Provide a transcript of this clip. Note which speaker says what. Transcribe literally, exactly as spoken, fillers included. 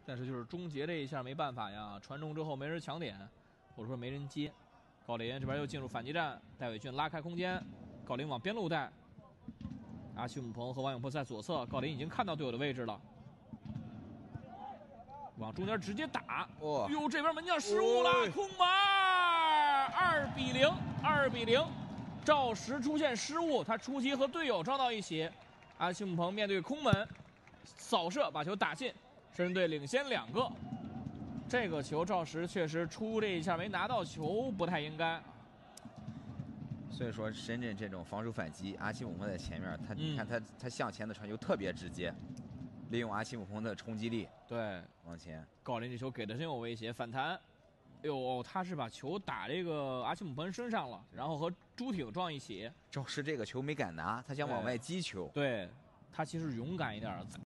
Speaker 1: 但是就是终结这一下没办法呀，传中之后没人抢点，或者说没人接。郜林这边又进入反击战，戴伟俊拉开空间，郜林往边路带，阿奇姆鹏和王永珀在左侧，郜林已经看到队友的位置了，往中间直接打。哇！哟，这边门将失误了，哦、空门，二比零，二比零，赵石出现失误，他出击和队友撞到一起，阿奇姆鹏面对空门扫射把球打进，深圳队领先两个。这个球赵石确实出这一下没拿到球，不太应该。
Speaker 2: 所以说，深圳这种防守反击，阿奇姆鹏在前面，他、嗯、你看他他向前的传球特别直接，利用阿奇姆鹏的冲击力，
Speaker 1: 对，
Speaker 2: 往前。
Speaker 1: 郜林这球给的真有威胁，反弹。哎呦，他是把球打这个阿奇姆鹏身上了，然后和朱挺撞一起。
Speaker 2: 赵石这个球没敢拿，他想往外击球。
Speaker 1: 对，他其实勇敢一点。